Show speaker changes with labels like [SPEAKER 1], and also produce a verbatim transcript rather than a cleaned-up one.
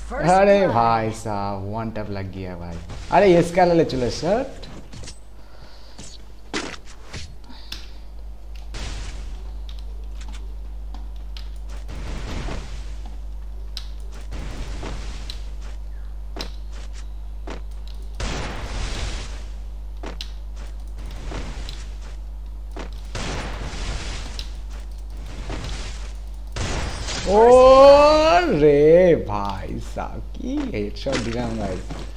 [SPEAKER 1] अरे भाई साहब वन टैप लग गया भाई। अरे इसका ले चलो शर्ट। ओ रे भाई साहब की हेडशॉट दिया भाई।